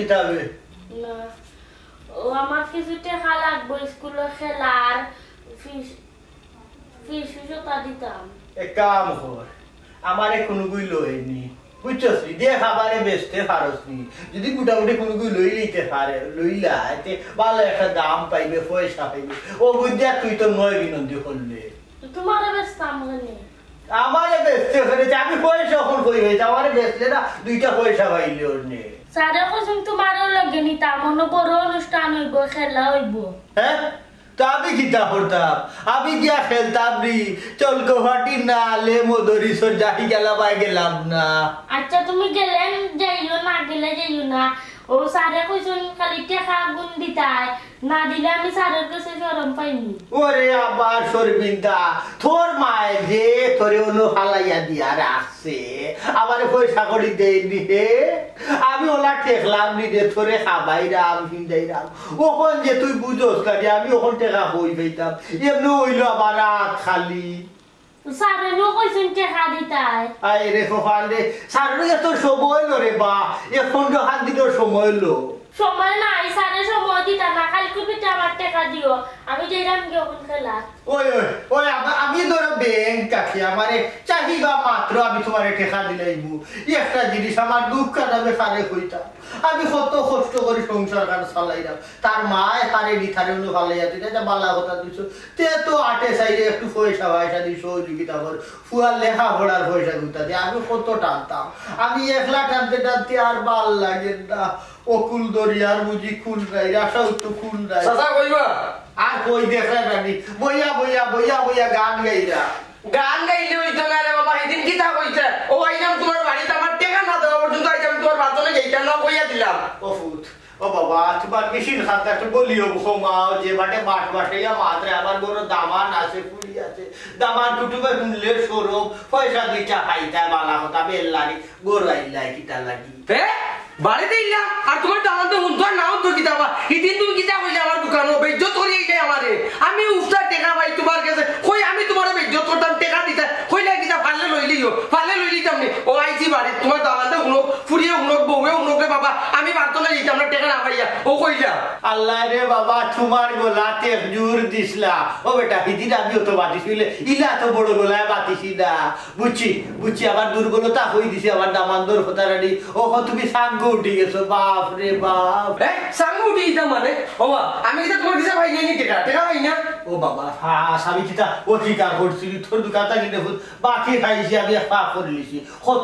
কিতাবে না ও আমার কিছু টাকা লাগবে স্কুলে খেলার ফিস ফিস জোতা দিতাম এক কাম কর আমারে কোনো গুই লইনি বুঝছস দিয়ে খাবারে বেচতে পারসনি যদি মোটামুটি কোনো গুই লই নিতে পারে লইলা এতে ভালো একটা দাম পাইবে পয়সা পাইবে ও বুঝিয়া তুই তো নয় বিনন্দি করলে তোমার ব্যস্ত আমাকে আমারে বেচতে হয়েছে আমি পয়সা এখন কই হয়েছে আমারে বেচলে না দুইটা পয়সা পাইলে ওর নে সারা কসম তোমারও লগে নিতাম মনে বড় অনুষ্ঠান হইব খেলা হইব হ্যাঁ তো আমি কিতা করতাম আমি গিয়া খেলতাম নি চল গোহাটি না লে মদরিসর যাই গেলাম আই গেলাম না আচ্ছা তুমি গেলেন যাইও না গেলে যাইও না ও সারে কইছেন খালি টাকা গুণ দিতাই না দিলে আমি সারের কাছে শরম পাইনি ওরে আবার শর্মিন্দা তোর মায় যে তোরে অনু ফালাইয়া দিয়া রাখছে আমারে পয়সা করি দেয়নি হে আমি ওলা ঠেকলাম নি রে তোরে খাবাইরাম হিন্দাইরাম ওখন যে তুই বুঝোস না যে আমি ওখন টেকা হই পাইতাম এমনি হইলো আমার রাত খালি সারে নো কইছেন টাকা দিতাই আই রে খোফান রে সারু এত সময় লো রে বা এখন তো হাত দিনোর সময় লো সময় নাই সারে সময় দিতা না খালি কবি আমার টাকা দিও আমি যাইরাম গিয়ে ওখান খেলা ওই ওই ওই আমি ধরো ব্যাংক কাছে আমারে চাহিদা মাত্র আমি তোমারে টেকা দিলাইবু একটা জিনিস আমার দুঃখ কাটাবে সারে কইতা আমি কত কষ্ট করে সংসার কাজ চালাইলাম তার মায় তারে নিথারে উনি ভালাইয়া দিতে যা বালা কথা দিছো তে তো আটে সাইডে একটু পয়সা দিই সহযোগিতা কর ফুয়ার লেখা পড়ার পয়সা গুতা দিয়ে আমি কত টানতাম আমি একলা টানতে আর ভাল লাগে না অকুল দরিয়ার বুঝি খুল নাই আশাও তো খুল নাই চাচা কইবা আর কই দেখরা রানি বইয়া গান গাইরা গান গাইলে হইতো না রে বাবা এদিন কি তা কইছে ও আইলাম তোমার বাড়িতে আমার টাকা না দেওয়া পর্যন্ত আইলাম তোমার বাতনে যাইতাম না কইয়া দিলাম ও ফুট ও বাবা তোমার মেশিন খাতা একটু বলিও ঘুমাও যে বাটে বাটাইয়া মাত্রে আমার বড় দামান আছে পুরি আছে দামান কুটুবে শুনলে সরব পয়সা দুইটা খাইতা বালা কথা বেল্লারি গরু আইলাই কিতা লাগি বাড়িতে ইলাম আর তোমার দামান তো হুনতো নাও তো কিতাবা এদিন তুমি কিতা কইলে আমার দোকানে বেইজ্জত করি এইটা আমারে আমি উফটা টাকা পাই তোমার কাছে কই আমি তোমার বেইজ্জত করতাম টাকা দিতা কইলা কিতা ফালে লই লিতাম নি ও আইছি বাড়ি তোমার দামানতে হুনক ফুরিয়ে হুনক বউয়ে হুনকে বাবা আমি বাড়তলে যাইতাম না টাকা না পাইয়া ও কইলা আল্লাহ রে বাবা তোমার গোলাতে জোর দিছলা ও বেটা হিদিন আমিও তো বাতিছিলে ইলা তো বড় গোলায় বাতিছি না বুঝছি আবার দুর্বলতা হই দিছে আমার দামান্দর কথা রানি ও তুমি সাঙ্গ উঠে গেছো বাপ রে বাপ সাঙ্গ উঠে দিতাম মানে বাবা আমি কিতা তোমার কাছে ভাই নেই টাকা ভাই না ও বাবা আমি কিতা অধিকার করছি তোর দোকানটা কিনে বাকি খাইছি আমি পা করে লিছি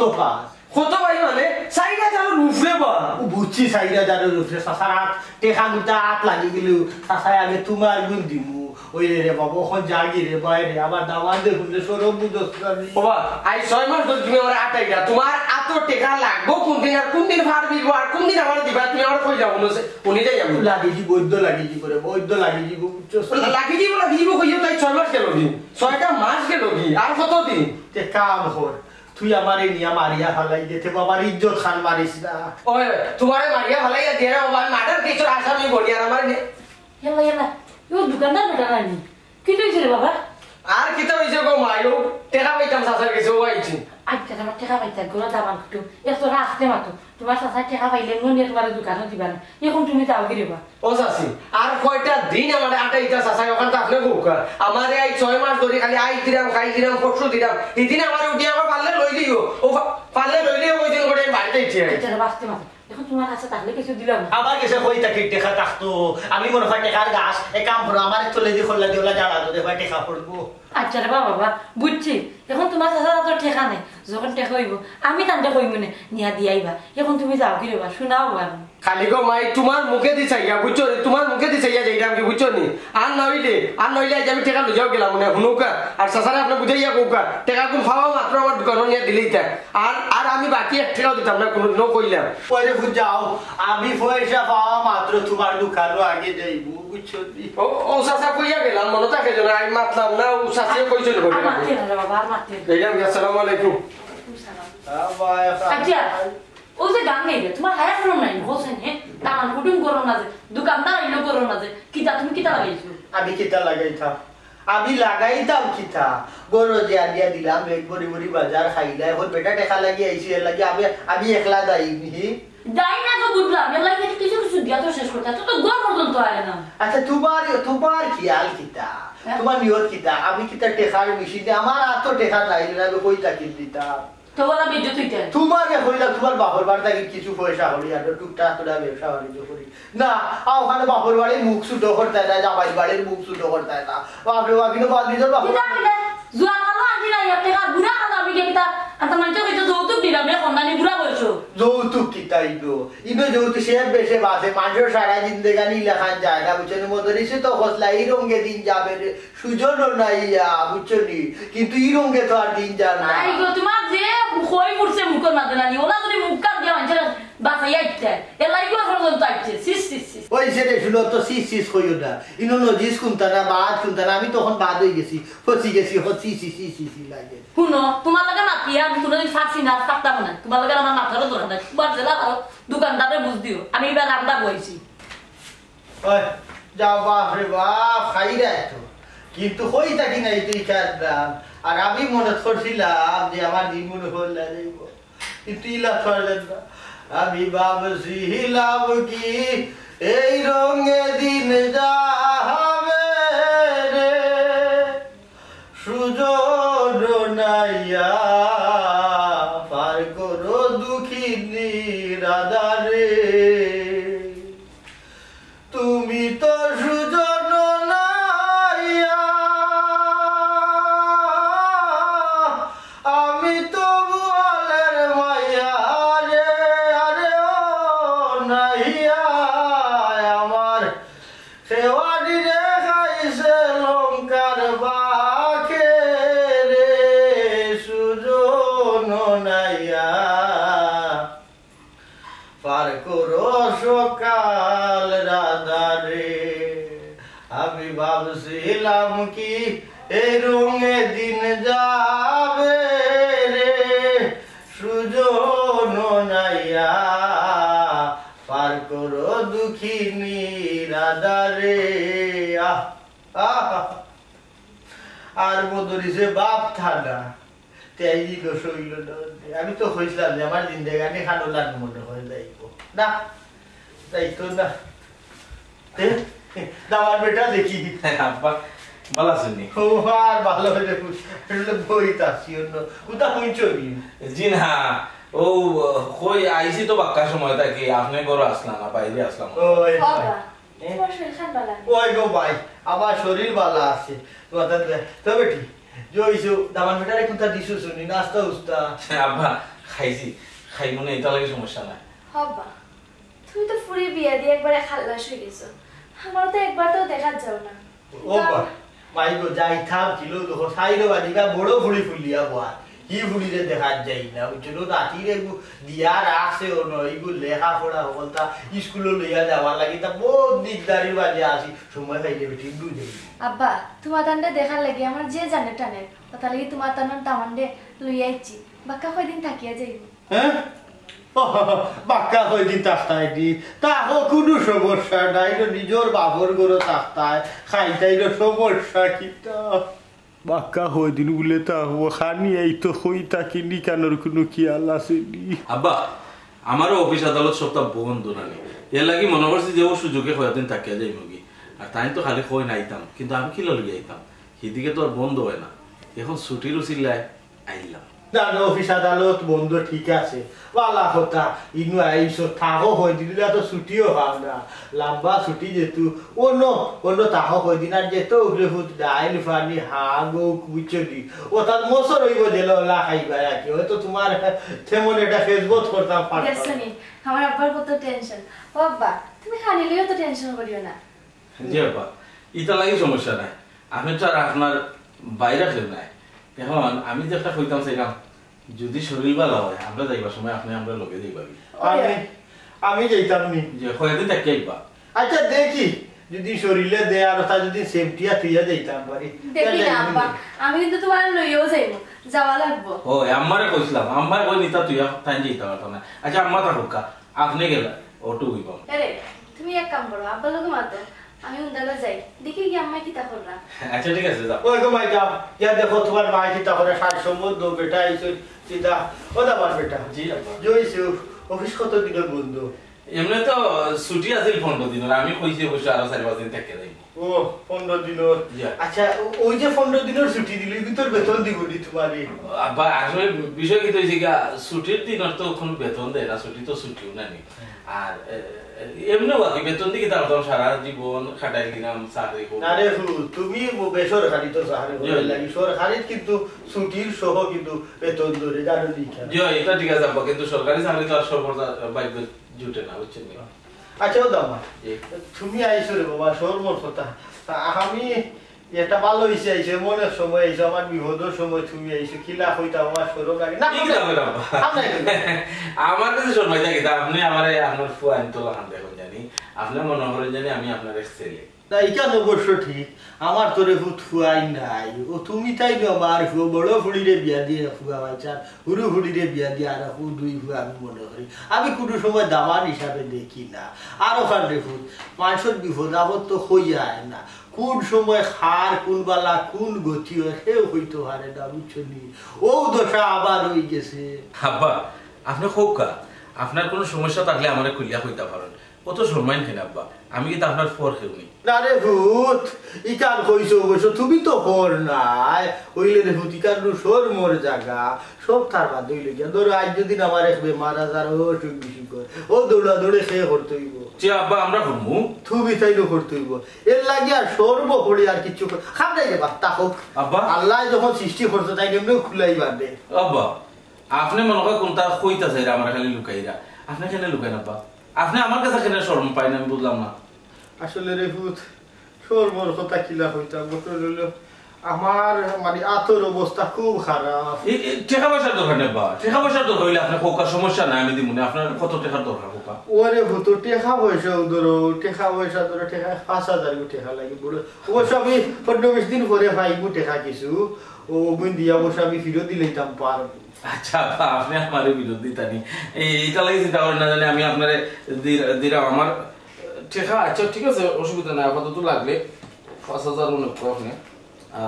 কত ভাই মানে 4000 রুফরে বা বুঝছি 4000 রুফরে সাসারাত টেকা গুটা আট লাগি গেল সাসায় আগে তোমার গুণ দিমু ওই রে বাবা ওখান জাগি রে বাইরে আবার দামান দেখুন রে সরব বুঝছনি বাবা আই 6 মাস ধরে তুমি আমার আটাইলা তোমার এত টাকা লাগবো কোন দিন ফারবি আর কোন দিন আমার দিবা তুমি আমার কই যাবো নছে উনি যাই যাবো লাগিজি বৈদ্য লাগিজি করে বৈদ্য লাগিজি বুঝছস লাগিজি কইও তাই 6 মাস গেল কি 6টা মাস গেল কি আর কত দিন তে কাম কর তুই আমারে নিয়া মারিয়া ফালাই দিতে বাবার ইজ্জত খান মারিস না ওই তোমারে মারিয়া ফালাইয়া দিয়ে বাবা মার্ডার কেসের আসামি বলি আর আমার ইয়ালা ও দোকানদার বেটা রানি কি কইছে রে বাবা আর কিতা হইছে গো মাইও টাকা পাইতাম সাসার কাছে ও আইছি আচ্ছা আমার টাকা পাইতা গোলা দামান কুটু এত রাস্তে মাতো তোমার সাসা টাকা পাইলে মনে তোমার দোকানে দিবা না এখন তুমি যাও গিরেবা ও সাসি আর কয়টা দিন আমার আটাইতা সাসা ওখান তো আপনি গোকা আমারে আই 6 মাস ধরে খালি আই দিরাম খাই দিরাম পরশু দিরাম এদিন আমার উঠি আমার পারলে লই দিও ও পারলে লই দিও ওই দিন করে বাড়িতে ইচ্ছে আচ্ছা রাস্তে মাতো এখন তোমার কাছে তাহলে কিছু দিলাম আমার কাছে কই তাকে টেকা থাকতো আমি মনে হয় টেকার গাছ এ কাম করো আমার চলে দি খোলা দিওলা জাড়া দে ভাই টেকা পড়বো আচ্ছা রে বাবা বুঝছি এখন তোমার কাছে তো ঠেকা নেই যখন ঠেকা হইব আমি তান্তে কই মনে নিয়া দিয়াইবা এখন তুমি যাও কি রেবা শোনাও আর খালি গো মাই তোমার মুখে দি চাইয়া বুঝছো তোমার মুখে দি চাইয়া যাইরাম কি বুঝছো নি আর নইলে আজ আমি টাকা লইয়াও গেলাম মনে হুনুকা আর সাসারে আপনি বুঝাইয়া কোকা টাকা কোন খাওয়া মাত্র আমার দোকান নিয়ে দিলেই তা আর আমি বাকি 1 টাকাও দিতাম না কোনো নো কইলাম পরে বুঝাও আমি পয়সা পাওয়া মাত্র তোমার দোকানও আগে যাইবো বুঝছো ও সাসা কইয়া গেলাম মনে থাকে যেন আমি মাতলাম না ও সাসিও কইছিল বলে মারতে না বাবা আর মারতে এইলাম আসসালামু আলাইকুম আচ্ছা ও যে গান গাইবে তোমার হায়া ফোন নাই হোসেন হে দামান কুটুম করো না যে দোকানদার আইলো করো না যে কিতা তুমি কিতা লাগাইছো আমি কিতা লাগাইতাম কিতা গরো যে আদিয়া দিলাম এক বড়ি বাজার খাইলা এখন বেটা টেকা লাগি আইছি এর লাগি আমি একলা যাইনি যাই না তো বুঝলাম এগুলা কিছু কিছু কিছু দিয়া তো শেষ করতে তো গোল পর্যন্ত আয় না আচ্ছা তোমার খেয়াল কিতা তোমার নিয়ত কিতা আমি কিতা টেকার মেশিনে আমার এত টেকা নাই আমি কই তাকিল দিতাম তো বলা বিদ্যুৎ হইতে তোমাকে হইলা তোমার বাপর বাড়ি থেকে কিছু পয়সা হলি আর টুকটাক তোরা ব্যবসা বাণিজ্য করি না ওখানে বাপর বাড়ির মুখ ছুটো করতে না জামাই বাড়ির মুখ ছুটো করতে না বাপরে বাপ কিন্তু নিজের বাপর কিতা কইলে জুয়া খালো আনছি না ইয়াতে কার বুড়া খালো আমি কিতা আর তো মানতে কইতো যৌতুক দিলাম এ কন্যানি বুড়া বলছো যৌতুক কিতা ইনো যৌতুক সে বেশে বাসে মানুষের সারা জিন্দেগানি লেখান যায় না বুঝছেন মদরিসে তো হসলা এই রঙে দিন যাবে রে সুজনও নাই বুঝছনি কিন্তু এই রঙে তো আর দিন যাবে না আই গো তোমার যে কই পড়ছে মুখের মাঝে নানি ওলা যদি মুখ কাট দিয়া মানছে বাসাই আইতে এলাই গো পর্যন্ত আইছে সিস সিস সিস ওই সেটা শুনো তো সিস কইও না ইনো নজিস কুনতা না বাদ কুনতা না আমি তখন বাদ হয়ে গেছি ফসি গেছি হসি সি লাগে শুনো তোমার লাগে মাতিয়া আমি কোনোদিন ফাঁসি না থাকতাম না তোমার লাগে আমার মাথারও দরকার নাই তোমার জেলা আর দোকানদারে বুঝ দিও আমি এবার রান্না বইছি ওই যাও বাপরে বাপ খাই রে তো কিন্তু হই থাকি নাই তুই খাদ্দাম আর আমি মনে করছিলাম যে আমার দিন মনে হল যাইব কিন্তু ইলা করলেন না আমি ভাবছিলাম কি এই রঙে দিন যাবে রে সুজন নাইয়া পার করো দুঃখিনী রাধারে তুমি তো সুজন নাইয়া আমি তো বুয়ালের মাইয়া রে আরে ও নাইয়া আমার সেওয়ানি রে খাইছে লঙ্কার বাখে রে সুজন নাইয়া পার করো সকাল রাধারে আমি ভাবছিলাম কি এই রঙে দিন যাবে রে সুজন নাইয়া পার করো দুঃখিনী রাধারে আর বদরিছে বাপ ঠান্ডা আমি তো হয়েছিলাম যে আমার জিন্দেগানি খানো লাগবে মনে হয়ে যাইব না যাইতো না আমার বেটা দেখি আব্বা ভালো আছেন নি? ও আর ভালো হয়ে বই তাছি অন্য কোথা হইছো জি না ও কই আইছি তো বাক্কা সময় থাকি আপনি ঘরে আসলাম না বাইরে আসলাম ওই বাবা তোমার শরীর খারাপ লাগে ওই গো ভাই আমার শরীর ভালো আছে তোমার তো বেটি জইছো দামান বেটারে কোথা দিছো শুনি নাস্তা উস্তা আব্বা খাইছি খাই মনে এটা লাগে সমস্যা নাই হবা তুমি তো ফুরি বিয়া দিয়ে একবারে খাল্লাস হয়ে গেছো আমার তো একবার তো দেখা যাও না ও বা মাই গো যাই থাম ছিল তো সাইরো বাদিকা বড় ফুলি ফুলিয়া বয়া কি ফুলিরে দেখা যাই না বুঝলো রাতিরে দিয়া রাখছে ও নয় এগুলো লেখা পড়া হলতা স্কুলে লইয়া যাওয়ার লাগি তা বহুত দিকদারি বাজে আসি সময় পাইলে বেটি বুঝে আব্বা তোমার তান্ডে দেখার লাগে আমার যে জানে টানে কথা লাগি তোমার তান্ডন তামান্ডে লইয়া আইছি বাক্কা কয়দিন থাকিয়া যাইব হ্যাঁ বাক্কা কয়দিন তাস্তায় দি তাহো কোনো সমস্যা নাই নিজের বাবর গরো তাস্তায় খাইতাইলো সমস্যা কিটা বাক্কা কয়দিন বলে তাহো খানি এই তো হই তাকি নিকানোর কোনো খেয়াল আসেনি আব্বা আমারও অফিস আদালত সপ্তাহ বন্ধ নানি এর লাগি মনে করছি যে ও সুযোগে কয়েকদিন থাকিয়া যাই মগি আর তাই তো খালি কই নাইতাম কিন্তু আমি কি লইয়া আইতাম সেদিকে তো আর বন্ধ হয় না এখন ছুটির উচিল্লায় আইলাম জানো অফিস আদালত বন্ধ ঠিক আছে বালা কথা ইনু আইসো থাকো হয়ে দিলে তো ছুটিও পাও না লম্বা ছুটি যেহেতু অন্য তাহো হয়ে দিন আর যেত উগলে ফুট ডাইল ফানি হাগো বুঝছি ও তার মশর হইব দিল লা খাইবা রাখি হয়তো তোমার তেমন এটা ফেসবুক করতাম দেখছনি আমার আব্বার কত টেনশন ও আব্বা তুমি খানিলেও তো টেনশন করিও না জি আব্বা ইটা লাগি সমস্যা নাই আমি তো আর আপনার বাইরে খেল নাই এখন আমি যে একটা কইতাম চাইলাম যদি শরীর ভালো হয় আমরা যাইবার সময় আপনি আমরা লগে যাইবাবি আমি যাইতাম নি যে কয়েকদিন থাকি আইবা আচ্ছা দেখি যদি শরীরে দেয় আর তা যদি সেফটিয়া তুইয়া যাইতাম পারি দেখি না আব্বা আমি কিন্তু তোমার লইও যাইব যাওয়া লাগবো ও আমারে কইছিলাম আম্মা কই নিতা তুই তাই যাইতা পারতা না আচ্ছা আম্মা থাকুক আপনি গেলা অটো হইব আরে তুমি এক কাম করো আব্বা লোকে মাতো আমি উন্দালা যাই দেখি কি আম্মা কি তা কররা আচ্ছা ঠিক আছে যাও ওই গো মাই যাও ইয়া দেখো তোমার মাই কি তা করে সার সম্বন্ধ বেটা আইছো সিধা ও দাবার বেটা জি আব্বা জইছো অফিস কত দিনের বন্ধ? এমনি তো ছুটি আছিল 15 দিনের, আমি কইছি অবশ্য আরো 4-5 দিন থেকে যাই। ও 15 দিনের। Yeah. আচ্ছা ওই যে 15 দিনের ছুটি দিলি ভিতর বেতন দিব নি তোমারে? আব্বা আসলে বিষয় কি হইছে কি, ছুটির দিন তো কোনো বেতন দেয় না, ছুটি তো ছুটিও না নি। আর এমনি বাকি বেতন দিকে তার সারা জীবন খাটাই দিলাম চাকরি করব। আরে তুমি বেসরকারি তো চাকরি করে লাগি, সরকারি কিন্তু ছুটির সহ কিন্তু বেতন ধরে জানো নি। জি এটা ঠিক আছে আব্বা, কিন্তু সরকারি চাকরি তো আর সবার ভাগ্য জুটে না, বুঝছেন নি? আচ্ছা ও দামা তুমি আইছো রে বাবা, সরমর কথা। আমি এটা ভালো হইছে আইছে, মনের সময় আইছে, আমার বিপদের সময় তুমি আইছো, কিলা হইতা আমার সরম লাগে না। ঠিক আছে আব্বা, আমার কাছে শোনাই যায় কি আপনি আমারে আপনার ফুয়ান তো লাগান দেখুন জানি, আপনি মনে করেন জানি আমি আপনার এক ছেলে। না এটা অবশ্য ঠিক, আমার তোরে ফুট ফুয়াই নাই। ও তুমি তাই আমার ফুয়া বড় ফুড়িরে বিয়া দিয়ে ফুয়া বাইচার, হুরু ফুড়িরে বিয়া দিয়ে আর দুই ফুয়া আমি মনে করি। আমি কোনো সময় দামান হিসাবে দেখি না। আর ওখানে ফুট মানুষের বিপদ আপদ তো হই যায় না, কোন সময় খার কোন বালা কোন গতি হয় সেও হইতে পারে না, বুঝছো নি? ও দশা আবার হয়ে গেছে। আব্বা আপনি খুব কা, আপনার কোনো সমস্যা থাকলে আমারে খুলিয়া কইতে পারেন, কত সম্মান কেন আব্বা, আমি কিন্তু আপনার ফর খেউনি। না রে ভূত ইকার কইছো অবশ্য, তুমি তো কর নাই হইলে রে ভূত ইকার সর মোর জায়গা সব তার বাদ হইলে গিয়া। ধরো আজ যদি আমার এক বেমার আজার অসুখ বিসুখ করে, ও দৌড়া দৌড়ে সে করতে হইব। যে আব্বা আমরা ঘুরমু তুমি তাইলেও করতে হইব, এর লাগে আর সর্বপরি আর কিছু খাবলাই রে বাত্তা হোক। আব্বা আল্লাহ যখন সৃষ্টি করতে তাই এমনিও খুলাই বাদে। আব্বা আপনি মনে হয় কোনটা কইতা চাইরা আমার খালি লুকাইরা, আপনি কেন লুকাইন আব্বা? আপনি আমার কাছে কেন শরম পাই না আমি বুঝলাম না। আসলে রে ভূত সর্বর কথা কিলা হইতাম হলো আমার মানে আতর অবস্থা খুব খারাপ। টাকা পয়সার দরকার নেই বা, টাকা পয়সার দরকার হইলে আপনার কোকার সমস্যা নাই, আমি দিব না। আপনার কত টাকার দরকার কোকা? ওরে ভূত টেকা পয়সা ধরো, টেকা পয়সা ধরো, টেকা 5,000 টেকা লাগে বলে অবশ্য আমি 15-20 দিন পরে পাইবো টেকা কিছু। ও গুণ দিয়া অবশ্য আমি ফিরত দিলেইতাম পারবো। আচ্ছা আপনি আমার বিরোধ দিতানি এইটা লাগে চিন্তা করেন না জানি, আমি আপনার দিলাম আমার টেকা। আচ্ছা ঠিক আছে অসুবিধা নাই, আপাতত লাগলে 5,000 মনে করো আপনি, আর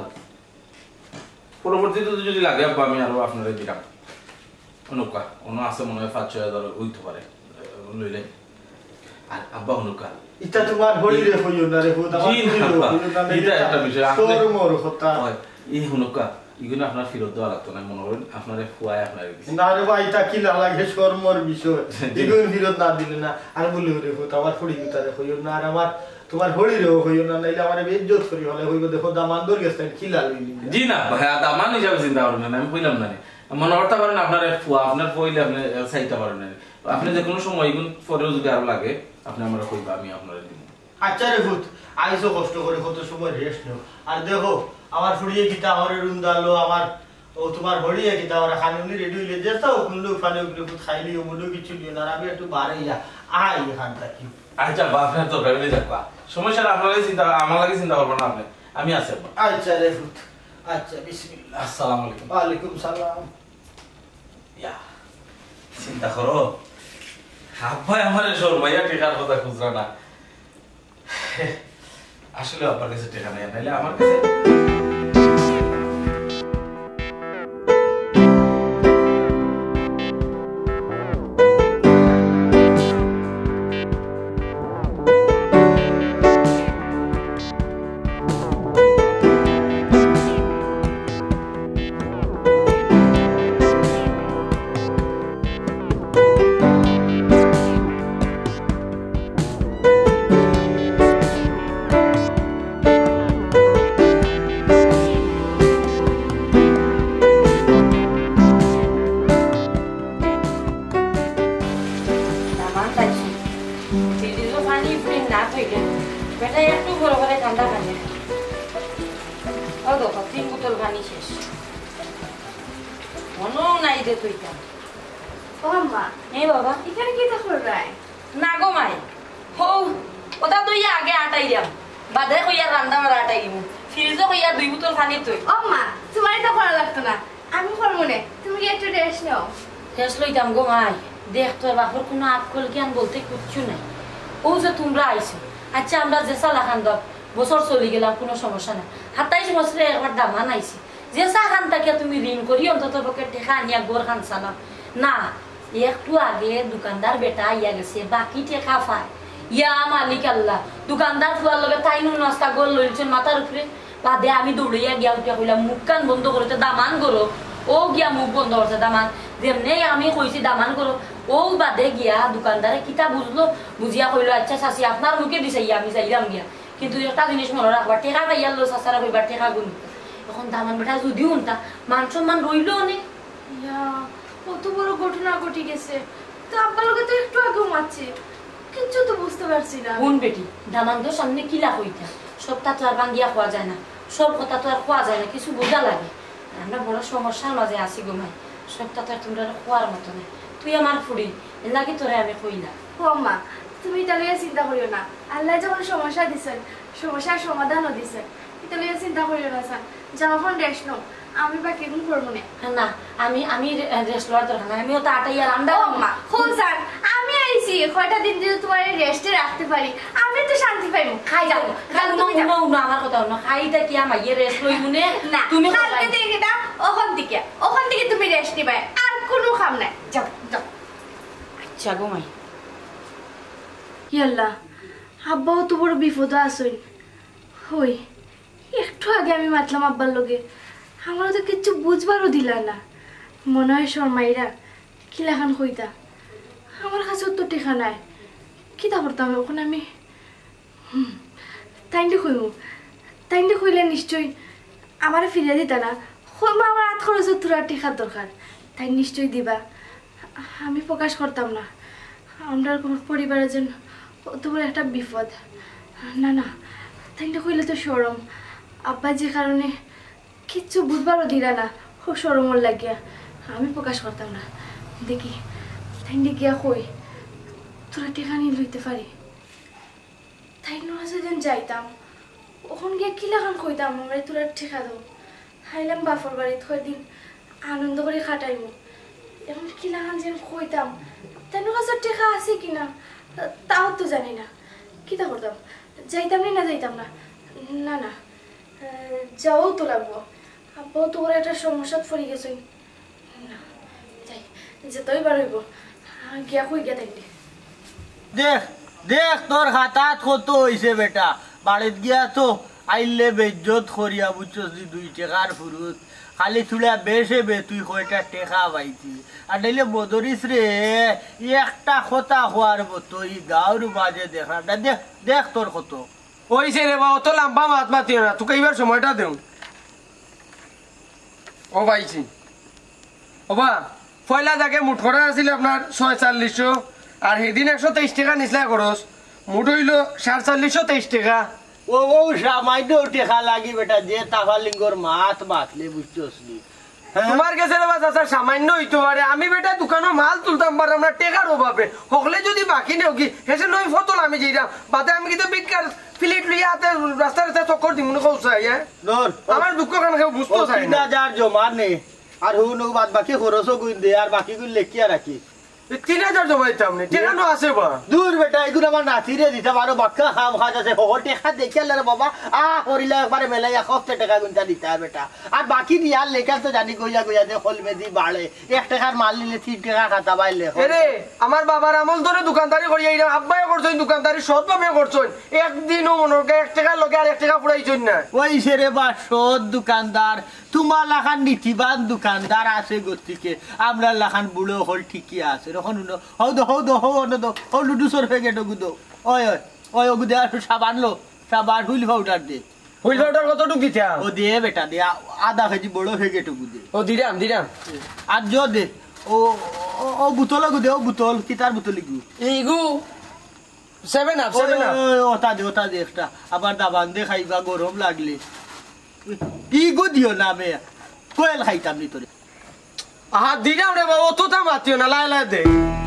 পরবর্তীতে যদি লাগে আব্বা আমি আরো আপনারে দিলাম। অনুকা অন্য আছে মনে হয় 5-6,000 হইতে পারে লইলে। আর আব্বা অনুকা এটা তোমার হলিরে হইও না রে ভূত, আমার এটা একটা বিষয় সরমর কথা। এই অনুকা এগুলো আপনার ফেরত দেওয়া লাগতো না, মনে করেন আপনার ফুয়ায় আপনার না রে ভাই তা কি লাগে সরমর বিষয়, এগুলো ফিরত না দিলে না। আর বলি রে ভূত আমার ফুড়ি গুতারে হইও না, আর আমার তোমার হলিরেও হইও না, নাইলে আমার বেজ্জত করি হলে হইব। দেখো দামান দর গেছে খিলা লইলি। জি না ভাই দামান হিসাবে চিন্তা করেন না, আমি কইলাম না মনে করতে পারেন আপনার ফুয়া, আপনার ফুয়াইলে আপনি চাইতে পারেন না। আপনি যে কোনো সময় এগুলো পরেও যদি আরো লাগে আপনি আমার কইবা, আমি আপনার দিব। আচ্ছা রে ভূত আইসো কষ্ট করে কত সময় রেস্ট নেও। আর দেখো আমার ফুড়িয়ে গীতা আমার রুম দালো, আমার ও তোমার হড়িয়ে গীতা আমার খানুনি রেডি হইলে যেতাও কুল্লু ফানে ভূত খাইলি ও মুলু কিছু দিও না। আমি একটু বাড়াই আই এখান থাকি। আচ্ছা বা আপনার তো ফ্যামিলি থাকবা, সমস্যা না, আপনার চিন্তা আমার লাগে চিন্তা করবো না আপনি, আমি আছি। আচ্ছা রে ভূত আচ্ছা বিসমিল্লাহ। আসসালামু আলাইকুম। ওয়ালাইকুম সালাম। ইয়া চিন্তা করো আব্বাই আমার শর্মাইয়া টেকার কথা খুঁজরা না, আসলে আব্বার কাছে টেকা নাই, নাইলে আমার কাছে। আচ্ছা আমরা যে চালা খান বছর চলি গেলাম কোনো সমস্যা নাই, 27 বছরে একবার দামান আইছে যে চা খান তাকে তুমি ঋণ করি অন্তত পক্ষে টেকা আনিয়া গোর খান চালাম না। একটু আগে দোকানদার বেটা ইয়া গেছে বাকি টেকা পায় ইয়া মালিক আল্লাহ দোকানদার ফুয়ার লগে তাই নুন নাস্তা গোল লইছেন মাথার উপরে বাদে আমি দৌড়িয়া গিয়া উঠিয়া কইলাম মুখ কান বন্ধ করতে দামান করো ও গিয়া মুখ বন্ধ করছে দামান যেমনি আমি কইছি দামান করো ও বাদে গিয়া দোকানদারে কিতা বুঝলো বুঝিয়া কইলো আচ্ছা চাচি আপনার মুখে দিছে ইয়া আমি যাইলাম গিয়া কিন্তু একটা জিনিস মনে রাখবা টেকা পাইয়া লো চাচারা কইবার টেকা গুণ এখন দামান বেটা যদিও উনতা মান সম্মান রইলো অনেক ইয়া কত বড় ঘটনা ঘটে গেছে তো আব্বার লগে তো একটু আগে মারছে কিছু তো বুঝতে পারছি না বোন বেটি দামান তো সামনে কিলা হইতা সবটা তো আর ভাঙ্গিয়া খাওয়া যায় না সব কথা তো আর খাওয়া যায় না কিছু বোঝা লাগে আমরা বড় সমস্যার মাঝে আসি গো মাই সবটা তো আর তোমরা খোয়ার মতো না তুই আমার ফুড়ি লাগি তোরে আমি কইলা ও মা তুমি এটা লইয়া চিন্তা করিও না আল্লাহ যখন সমস্যা দিছেন সমস্যার সমাধানও দিছেন এটা লইয়া চিন্তা করিও না স্যার যখন রেস্ট নাও আমি বাকি এখন করবো না না আমি রেস্ট লওয়ার দরকার নাই আমিও তো আটাই আর আন্ডা ও মা হোক স্যার আমি আইছি কয়টা দিন যদি তোমার রেস্টে রাখতে পারি আমি তো শান্তি পাইবো খাই যাও তুমি যাও আমার কথা না খাইটা কি আমার ইয়ে রেস্ট লই মুনে না তুমি কালকে থেকে না ওখান থেকে তুমি রেস্ট নিবে আর কোনো কাম নাই যাও যাও আচ্ছা গো মাই ইয়াল্লা আব্বাও তো বড় বিপদ আসই হই একটু আগে আমি মাতলাম আব্বার লগে আমারও তো কিচ্ছু বুঝবারও দিলা না মনে হয় শর্মাইরা কিলাখান কইতা আমার কাছেও তো টেকা নাই কিতা করতাম এখন আমি তাইন্ডে কইলে নিশ্চয়ই আমারে ফিরিয়ে দিতা না কইমা আমার হাত খরচের তোরা টেকার দরকার তাই নিশ্চয়ই দিবা আমি প্রকাশ করতাম না আমরা পরিবারের জন্য অত বড় একটা বিপদ না না তাইন্ডে কইলে তো সরম আব্বা যে কারণে কিচ্ছু বুঝবারও দিলা না খুব সরমর লাগিয়া আমি প্রকাশ করতাম না দেখি তাইন্ডে গিয়া কই তোরা টেকা নিয়ে লইতে পারি তাই যেদিন যাইতাম ওখান গিয়ে কিলাখান কইতাম আমরা তোরা ঠেকা দাও হাইলাম বাপর বাড়ি দিন আনন্দ করে খাটাইব এখন কিলাখান যেন কইতাম তাই কাছে টেকা আছে কিনা তাও তো জানি না কিতা করতাম যাইতাম না যাইতাম না না না যাও তো লাগবো আব্বাও তো ওরা একটা সমস্যাত পড়ে গেছে না যাই যেতেই পারইব গিয়া কই গিয়া থাকলে দেখ দেখ তোর হাতাত কত হইছে বেটা বাড়িত গিয়া তো আইলে বেজ্জত করিয়া বুঝছস দি 2 টাকার ফুরুত খালি তুলা বেশে বে তুই কয়টা টেকা পাইতি আর নাইলে বদরিস রে একটা কথা হওয়ার মতো এই গাঁর মাঝে দেখা দেখ দেখ তোর কত ওইছে রে বা অত লম্বা মাত মাতিও না তোকে এইবার সময়টা দেও ও ভাইছি ও বা পয়লা জাগে মুঠ করা আছিল আপনার 4600 আর সেদিন 123 টাকা নিচলা খরচ মুঠ হইল 450 টাকা ও ও সামান্য টেকা লাগি বেটা যে তাফালিঙ্গর মাত মাতলে বুঝছস নি তোমার কাছে রে বা চাচা সামান্য হইতে পারে আমি বেটা দোকানে মাল তুলতাম পারে আমরা টেকার অভাবে হকলে যদি বাকি নেও কি হেসে নই ফতল আমি যাইরাম বাদে আমি কিন্তু বিকার প্লেট লইয়া হাতে রাস্তা রাস্তা চক্কর দিমু না কৌসাই ধর আমার দুঃখ কান কেউ বুঝতে চাই না 3000 জমা নে আর হুন বাদ বাকি খরচও গুন দে আর বাকি গুন লেখিয়া রাখি 3000 জমা দিতাম না টেকানো আছে বা দূর বেটা এগুলো আমার নাতিরে দিতে পারো বাক্কা খাম খাজ আছে হল টেকা দেখে রে বাবা করিলে একবারে মেলাই 1000 টাকা গুনটা দিতে হয় বেটা আর বাকি দিয়ার লেখা তো জানি গইয়া গইয়া যে হল মেদি বাড়ে 1 টাকার মাল নিলে 3 টাকা খাতা পাইলে এরে আমার বাবার আমল ধরে দোকানদারি করি এইরা আব্বাই করছই দোকানদারি সৎভাবে করছই একদিনও মনকে 1 টাকা লগে আর 1 টাকা ফুরাইছই না ওই সেরে বা সৎ দোকানদার তোমার লাখান নীতিবান দোকানদার আছে গতিকে আমরা লাখান বুড়ো হল ঠিকই আছে এখন হৌ লুডু সর হয়ে গেটো গুদো ওই ওই ওই গুদে আর সাবান লো সাবান হুইল পাউডার দে হুইল পাউডার কতটুক দিতে ও দে বেটা দে আধা কেজি বড় হয়ে গেটো গুদে ও দিরাম আর জো দে ও ও বুতল গুদে ও বুতল কিতার বুতলি গু এইগু 7 আপ ওটা দে একটা আবার দাবান দে খাইবা গরম লাগলে কি গো দিও না মে কোয়েল খাইতাম নি তোরে আহা দিরাম রে বাবা অতটা মাতিও না লাই লাই দে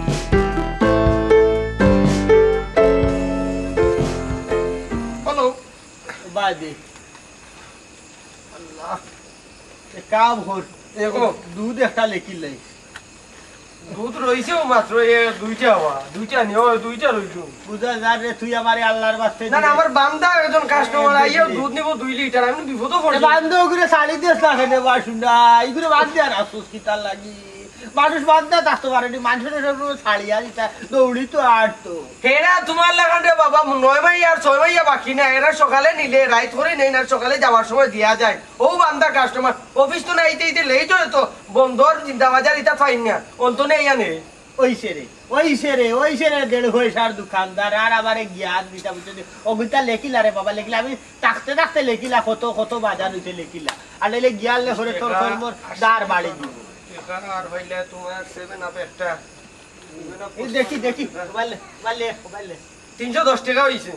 হ্যালো বাই দে আল্লাহ এ কাম হর এগো দুধ একটা লেকিল লাই দুধ রইছে মাত্র এ দুইটা নিও দুইটা রইছো বুঝা যা রে তুই আমারে আল্লাহর বাস্তে না না আমার বান্দা একজন কাস্টমার আইয়া দুধ নিব 2 লিটার আমি বিপদ পড়ছি বান্ধ করে শাড়ি দিস না কেন বাসুনা এইগুলো বাদ দে আর আসুস কি তার লাগি মানুষ বান্ধা থাকতে পারেনি মানুষের সব ছাড়িয়া দিতা দৌড়ি তো আর তো হেরা তোমার লাগান রে বাবা 9 মাই আর 6 মাইয়া বাকি না এরা সকালে নিলে রাত করে নেই না সকালে যাওয়ার সময় দিয়া যায় ও বান্দা কাস্টমার অফিস তো নাইতে ইতে লেট হয় তো বন্ধর চিন্তা বাজার ইটা ফাইন না অন্ত নেই আনে ওইসে রে 1.5 পয়সার দোকানদার আর আমারে জ্ঞান দিতা বুঝতে অগুতা লেখিলা রে বাবা লেখিলা আমি থাকতে লেখিলা কত বাজার হইতে লেখিলা আর নাইলে জ্ঞান লেখরে তোর মোর দার বাড়ি দিব আর হইলে তোমার 7 আপ একটা দেখি বালে 310 টাকা হইছে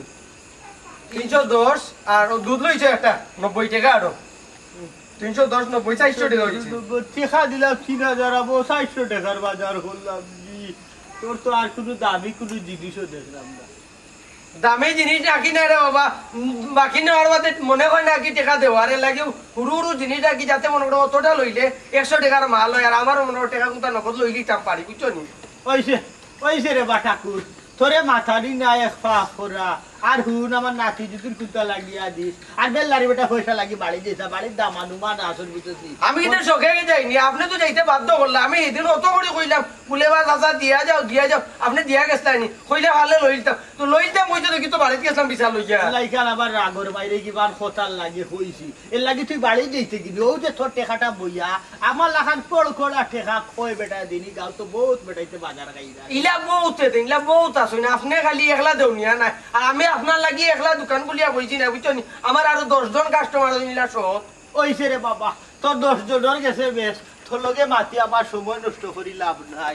310 আর দুধ লইছে একটা 90 টাকা আরো 310 90 400 টাকা হইছে টেকা দিলাম 3000 আবো 400 টাকার বাজার করলাম তোর তো আর কোনো দামি কোনো জিনিসও দেখলাম না দামি জিনিস রাখি না রে বাবা বাকি নেওয়ার বাদে মনে হয় না কি টাকা দেওয়ার লাগে হুরু জিনিস রাখি যাতে মনে করো অতটা লইলে 100 টাকার মাল হয় আর আমার মনে টাকা কোথা নগদ লই দিতাম পারি বুঝছো নি ওইসে রে বা ঠাকুর তোরে মাথারি না এক পা ফোরা আর হুন আমার নাতি জুতুর কুত্তা লাগিয়া দিস আর বেল্লারি বেটা পয়সা লাগি বাড়ি দিয়েছে বাড়ির দামানুমান আসল বুঝেছি আমি তো শখে যাইনি আপনি তো যাইতে বাধ্য করলাম আমি এদিন অত করে কইলাম ফুলে বা চাচা দিয়া যাও আপনি দিয়া গেছলানি কইলে ভালো লইতাম তো লইতাম কইতে দেখি তো বাড়িতে গেছিলাম বিশাল লইয়া লাইকান আবার রাগর বাইরে কিবার খতাল লাগে হইছি এর লাগি তুই বাড়ি যেতে গিলি ও যে তোর টেকাটা বইয়া আমার লাখান পড়কড়া টেকা কই বেটা দিনি গাও তো বহুত বেটাইতে বাজার গাইরা ইলা বহুত আছে না আপনি খালি একলা দেউনিয়া নাই আর আমি আপনার লাগি একলা দোকান খুলিয়া বইছি না বুঝছো নি আমার আরো 10 জন কাস্টমার নিলা সব ওইসে রে বাবা তোর 10 জনের গেছে বেশ তোর লগে মাতি আমার সময় নষ্ট করি লাভ নাই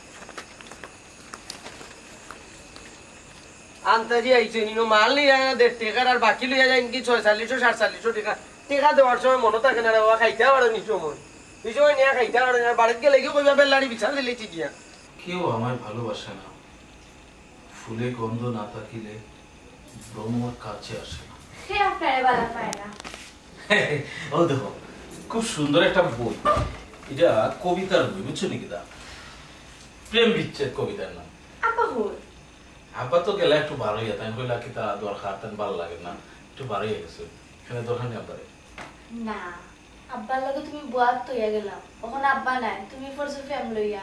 আন্তাজি আইছে নিনো মাল নিয়ে 1.5 টাকার আর বাকি লইয়া যায় কি 4600 4700 টাকা টাকা দেওয়ার সময় মনে থাকে না রে বাবা খাইতে পারো নি সময় এই সময় নিয়ে খাইতে পারো না বাড়িতে গেলে কি কইবা বেল্লাড়ি বিছাল দিলেছি গিয়া কেউ আমায় ভালোবাসে না ফুলে গন্ধ না থাকিলে ব্রহ্মর কাছে আসে না সে আপনারে বালা পায় না ও দেখো খুব সুন্দর একটা বই এটা কবিতার বই বুঝছো নাকি দা প্রেম বিচ্ছেদ কবিতার নাম আপা হল আব্বা তো গেলে একটু ভালো হইয়া তাই কইলা কি তা দরকার তাই ভালো লাগে না একটু ভালো হয়ে গেছে এখানে দরকার নেই আব্বারে না আব্বার লগে তুমি বুয়াত তৈয়া গেলাম ওখানে আব্বা নাই তুমি ফরসে ফ্যামিলি লইয়া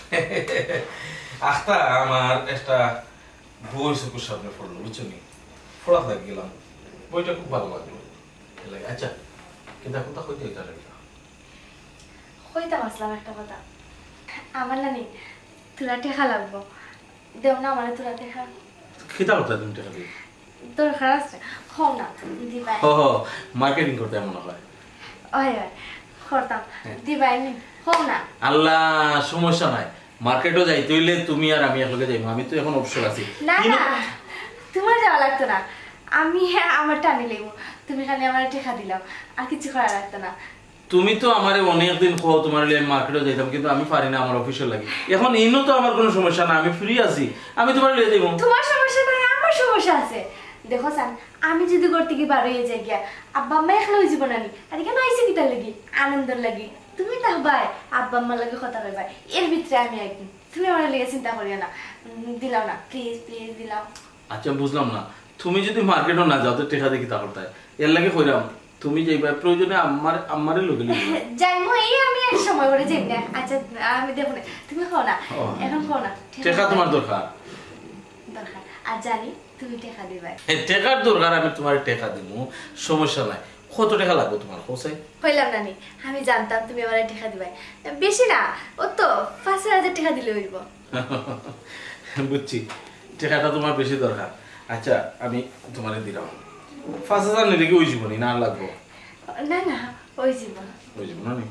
আখতা আমার একটা বই চোখের সামনে পড়লো বুঝছো নি পড়া থাকি গেলাম বইটা খুব ভালো লাগলো আচ্ছা কিন্তু কথা কইতে এটা লাগে কইতাম আসলাম একটা কথা আমার নানি তোরা টেকা লাগবো দেও না আমার তোরা টেকা খিতা কথা তুমি টাকা দিই দরকার আছে খাও না দিবাই ও মার্কেটিং করতে এমন হয় ওই করতাম দিবাই নি খাও না আল্লাহ সমস্যা নাই মার্কেটও যাইতে হইলে তুমি আর আমি একলগে যাইবো আমি তো এখন অবসর আছি না না তোমার যাওয়া লাগতো না আমি আমার টানি লেবো তুমি খালি আমার টেকা দিলাম আর কিছু করা লাগতো না তুমি তো আমারে অনেকদিন কো তোমার লিয়ে মার্কেটে যাইতাম কিন্তু আমি পারি না আমার অফিসে লাগি এখন ইনো তো আমার কোনো সমস্যা না আমি ফ্রি আছি আমি তোমার লিয়ে যাইবো তোমার সমস্যা নাই আমার সমস্যা আছে দেখো সান আমি যদি করতে কি বার হয়ে যাই গিয়া আব্বা আম্মা একলা হয়ে যাবো নানি আর কেন আইসি কিটার লাগি আনন্দের লাগি তুমি তা ভাই আব্বা আম্মার লাগে কথা কইবা এর ভিতরে আমি একদিন তুমি আমার লাগে চিন্তা করিও না দিলাও না প্লিজ প্লিজ দিলাও আচ্ছা বুঝলাম না তুমি যদি মার্কেটও না যাও তো টাকা দেখি তা করতে এর লাগে কইরাম তুমি যাইবা প্রয়োজনে আমারে লগে লইবা যাই মই আমি এক সময় করে যাই না আচ্ছা আমি দেব না তুমি খাও না এখন খাও না টাকা তোমার দরকার দরকার আর জানি তুমি টাকা দিবা টাকার দরকার আমি তোমার টাকা দিমু সমস্যা নাই কত টাকা লাগবে তোমার কোসাই কইলাম না নি আমি জানতাম তুমি আমার টাকা দিবা বেশি না ও তো 5000 টাকা দিলে হইব বুঝছি টাকাটা তোমার বেশি দরকার আচ্ছা আমি তোমারে দিলাম 5000 নিলে কি ওই জীবনই না লাগবো না না ওই জীবন ওই জীবন না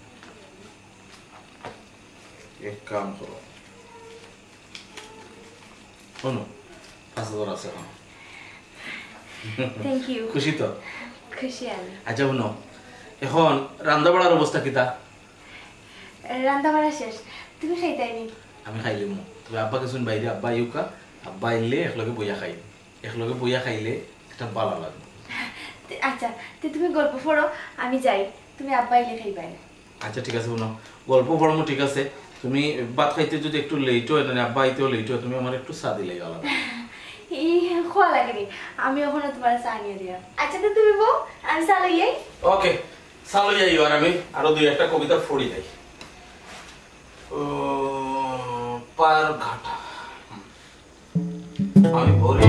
এক কাম করো শোনো 5000 আছে থ্যাংক ইউ খুশি তো খুশি আমি আচ্ছা শুনো এখন রান্না বাড়ার অবস্থা কিতা রান্না বাড়া শেষ তুমি খাইতাইনি আমি খাইলিম তবে আব্বা কিছু বাইরে আব্বা ইউকা আব্বা আইলে একলগে বইয়া খাই একলগে বইয়া খাইলে একটা ভালো লাগবে আচ্ছা তুমি গল্প পড়ো আমি যাই তুমি আব্বা এলে খাইবাই আচ্ছা ঠিক আছে শুনো গল্প পড়মু ঠিক আছে তুমি ভাত খাইতে যদি একটু লেট হয় না আব্বা আইতেও লেট হয় তুমি আমার একটু চা দিলে গেল এই খোয়া লাগেনি আমি ওখানে তোমার চা নিয়ে দিয়া আচ্ছা তো তুমি বউ আমি চা লইয়াই ওকে চা লই যাই আর আমি আরো দুই একটা কবিতা পড়ি যাই পার ঘাটা আমি ভরি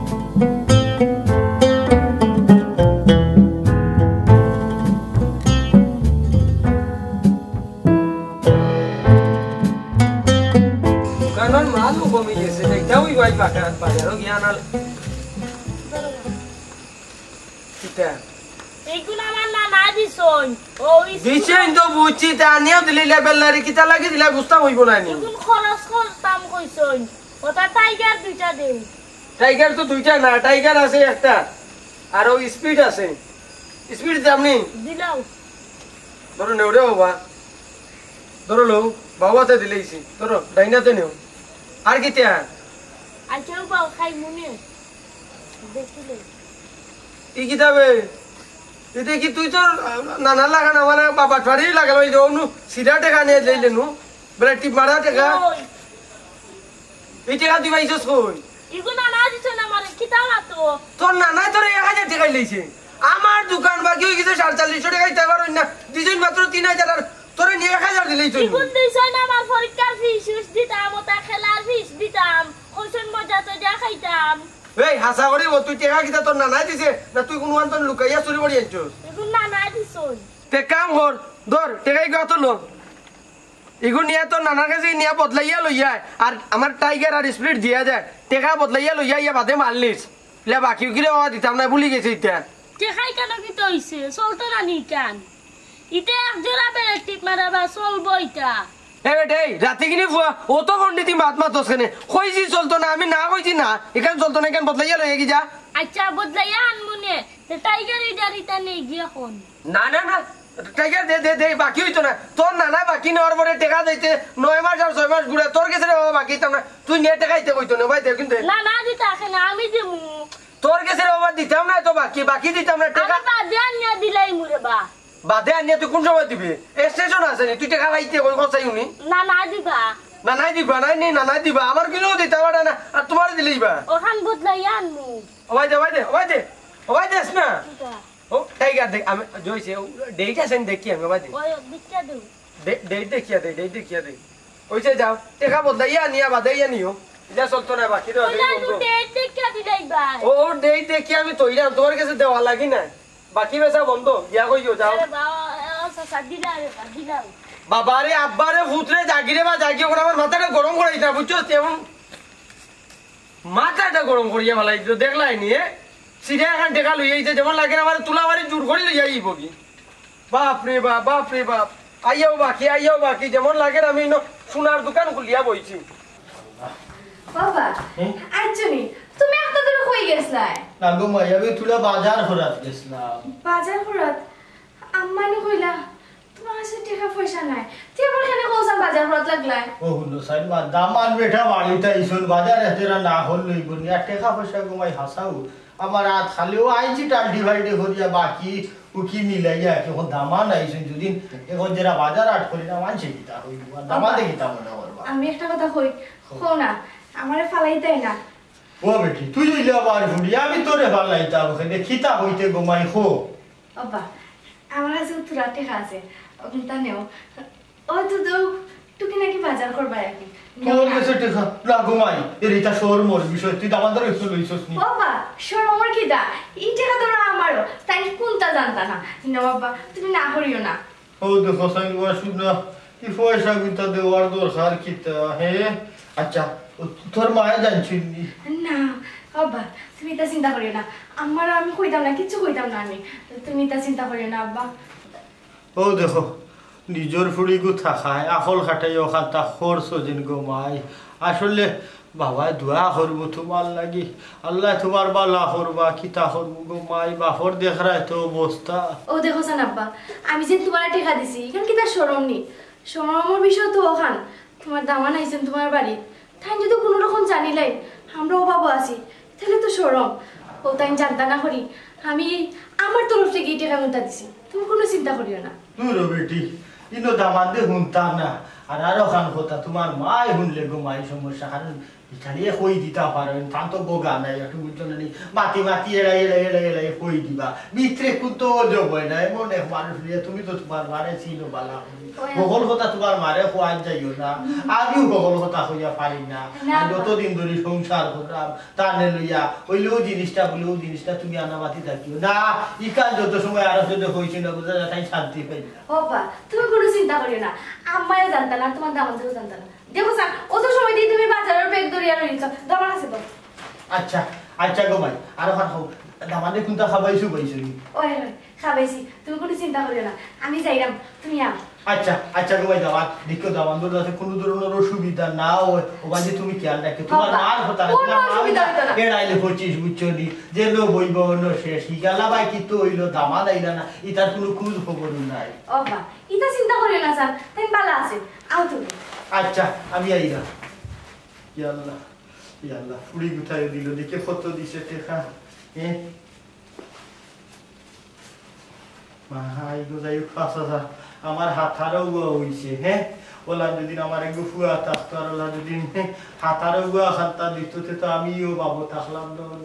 দোকানের মালও কমে গেছে এটাও ভাই বাজারও গিয়া না কিটা এইগুলো আমার নানা দিছন ওই দিছেন তো বুঝছি তা আনিয়াও দিলে লেবেলারি কিটা লাগি দিলে বুঝতাম হইব না নি এগুলো খরচ করতাম কইছন ওটা টাইগার দুইটা দেন টাইগার তো দুইটা না টাইগার আছে একটা আর ওই স্পিড আছে স্পিড দামনি দিলাও ধরো নেও রে বাবা ধরো লো বাবাতে দিলেইছি ধরো ডাইনাতে নেও আর কিটা আচ্ছা বাবা খাই মনে দেখিলে ই কিতাবে এটা কি তুই তোর নানা লাগান আমার বাবা ফাড়ি লাগালো এই অনু সিধা টেকা নিয়ে যাইলে নু বলে টিপ মারা টেকা ওই এই টেকা তুই পাইছস কই এগুলো নানা দিছন আমার কিতা তো তোর নানা তোর 1000 টাকা লইছে আমার দোকান বাকি হয়ে গেছে 450 টাকা দিতে পারো না দিছেন মাত্র 3000 আর তোরে 1000 দিলেই তুই এগুলো দিছন আমার পরীক্ষার ফিস দিতাম ওটা খেলার ফিস দিতাম কইছন মজা তো যা খাইতাম এই হাসা করে ও তুই টাকা কিটা তোর নানা দিছে না তুই কোন আন্তন লুকাইয়া চুরি করে আনছস এগুলো নানা দিছন তে কাম কর ধর টাকাই কত লো এগুলো নিয়ে তোর নানার কাছে নিয়ে বদলাইয়া লইয়া আর আমার টাইগার আর স্প্লিট দিয়া যায় টাকা বদলাইয়া লইয়া ইয়া বাদে মারলিস লে বাকি কিরে বাবা দিতাম না ভুলি গেছে ইটা দেখাই কেন কি তো হইছে চলতো না নি কান ইতে এক জোড়া বেড়ে টিপ মারাবা চলবো এটা এ বেটে রাতে কিনে ফুয়া ও তো পন্ডিতি মাত মাতস কেনে কইছি চলতো না আমি না কইছি না এখান চলতো না এখান বদলাইয়া লইয়া কি যা আচ্ছা বদলাইয়া আনমুনে তে টাইগার ইডারিটা নেই গিয়া কোন না না না টাইগার দে দে দে বাকি হইতো না তোর নানা বাকি নেওয়ার পরে টাকা দিতে 9 মাস আর 6 মাস ঘুরে তোর কাছে বাবা বাকি দিতাম না তুই নিয়ে টাকা দিতে কইতো না ভাই দেখ কিন্তু না না দিতা কেন আমি দিমু তোর কাছে বাবা দিতাম না তো বাকি দিতাম না টাকা আমি বাদে আনিয়া দিলাই মুরে বা বাদে আনিয়া তুই কোন সময় দিবি স্টেশন আছে নি তুই টাকা পাইতে কই কথাই উনি না না দিবা না নাই দিবা নাই নি না নাই দিবা আমার কিলো দিতে পারে না আর তোমার দিলেই বা ওখান বদলাইয়া আনমু ওই দে ওই দে ওই দে ওই দেস না কিটা ও টাইগার দেখ আমি জইছে ডেট আছে দেখি আমি ওই দে ওই দিচ্ছা দেউ ডেট দেখিয়া দে ওইছে যাও টাকা বদলাইয়া নিয়া বাদাইয়া নিও যা চলতো না বাকি দাও ওলা তু ডেট দেখা দিলাই বা ও ডেট দেখি আমি তৈরাম তোমার কাছে দেওয়া লাগি না বাকি বেচা বন্ধ ইয়া কইও যাও আরে বাবা সসা দিলাও বাবারে আব্বারে ভূতরে জাগিরে বা জাগিয়ে করে আমার মাথাটা গরম করাই না বুঝছো তেমন মাথাটা গরম করিয়া ভালাই দেখলাই নিয়ে সিধা এখন টেকা লইয়া আইছে যেমন লাগে আমার তুলা মারি জোর করে লইয়া আইব কি বাপ রে বাপ আইয়াও বাকি যেমন লাগে আমি সোনার দোকান খুলিয়া বইছি বাবা আইছনি তুমি একটা দূরে কই গেছলাই না গো মাই আমি তুলা বাজার করাত গেছিলাম বাজার করত আম্মানি কইলা তোমার কাছে টাকা পয়সা নাই তুই আবার কেন কোসা বাজার করত লাগলাই ও হুলো সাইড মা দামান বেটা বাড়িতে ইসন বাজার এতেরা না হল লইব নি আর টাকা পয়সা গো মাই হাসাও আমার আত খালিও আইছি টাল ডিভাইডে করিয়া বাকি উকি মিলাইয়া এখন দামান আইছেন যদি এখন যারা বাজার আট করি না মানছে কিতা হইব দামাতে কিতা মনে করবা আমি একটা কথা কই কো না আমারে ফালাই দেয় না ও বেটি তুই লইলে আবার ফুড়ি আমি তোরে ভাল লাইতাম ওখানে খিতা হইতে গো মাই খো বাবা আমার কাছে তুরা টাকা আছে তা নেও ও তো তুই নাকি বাজার করবা এখন তোর কাছে টাকা না গো মাই এর এটা শোর মোর বিষয় তুই দামাদার একটু লইছস নি বাবা সর আমার কি দা এই টাকা তো আমারও তাই কোনটা জানতা না না বাবা তুমি না করিও না ও দেখো সাইন ওয়াসুদ না কি পয়সা কিতা দেওয়ার দরকার কিতা হে আচ্ছা তোর মায়া জানছিস নি না বাবা তুমি তা চিন্তা করিও না আমার আমি কইতাম না কিছু কইতাম না আমি তুমি তা চিন্তা করিও না আব্বা ও দেখো নিজের ফুড়ি গু থাকায় আখল খাটাই ওখান তা খরচ যেন গো মাই আসলে বাবা দোয়া করবো তোমার লাগি আল্লাহ তোমার বালা করবা কিতা করবো গো মাই বাপর দেখরায় তো অবস্থা ও দেখো সান আব্বা আমি যে তোমার টাকা দিছি এখান কি তার সরম নি সরমের বিষয় তো ওখান তোমার দামান আইছেন তোমার বাড়ি তাই যদি কোনো রকম জানিলাই আমরা অভাব আছি তাহলে তো সরম ও তাই জানতা না করি আমি আমার তরফ থেকে এই টাকা মুতা দিছি তুমি কোনো চিন্তা করিও না তুই বেটি ইনো দামান দে হুনতা না আর আরো খান কথা তোমার মাই শুনলে গো মাই সমস্যা কারণ এখানে কই দিতা পারেন তান তো বোগা নাই একটু বুঝছো না মাটি মাটি এলাই কই দিবা ভিতরে কুতো যোগ হয় না এমন এক মানুষ নিয়ে তুমি তো তোমার মারে চিনো বালা বগল কথা তোমার মারে খোয়ান যাইও না আমিও বগল কথা হইয়া পারি না যতদিন ধরে সংসার করলাম তার লইয়া ওইলেও জিনিসটা তুমি আনামাতি থাকিও না ইকান যত সময় আরো যদি হয়েছে না বুঝা তাই শান্তি পাই না বাবা তুমি কোনো চিন্তা করিও না আম্মাও জানতা না তোমার দামানও জানতা না দেখো স্যার অত সময় দিয়ে তুমি বাজারের ব্যাগ ধরিয়া রইছ দামান আছে তো আচ্ছা গো ভাই আরো খান খাও দামানে কোনটা খাবাইছো পাইছো ওই খাবাইছি তুমি কোনো চিন্তা করিও না আমি যাইরাম তুমি আম আচ্ছা গো ভাই দাওয়াত দেখো দাওয়ান দর আছে কোনো ধরনের অসুবিধা না হয় ওবাজি তুমি খেয়াল রাখো তোমার মার কথা না তোমার মা এড়াইলে 25 বুঝছো নি যে লো বইব অন্য শেষ হিগালা ভাই কি তো হইলো দামাদ আইলা না ইতার কোনো খোঁজ খবর নাই বাবা ইতা চিন্তা করিও না স্যার তাই ভালো আছে আও তুমি আচ্ছা আমি আইরা ইয়াল্লাহ ফুড়ি গুথায় দিল দেখে কত দিছে টেকা মাহাই গো যাই 5000 আমার হাতারও হইছে ওলা যদি আমার একটু ফুয়া থাকতো আর ওলা যদি হাতারও খাতা দিত তো আমিও বাবু থাকলাম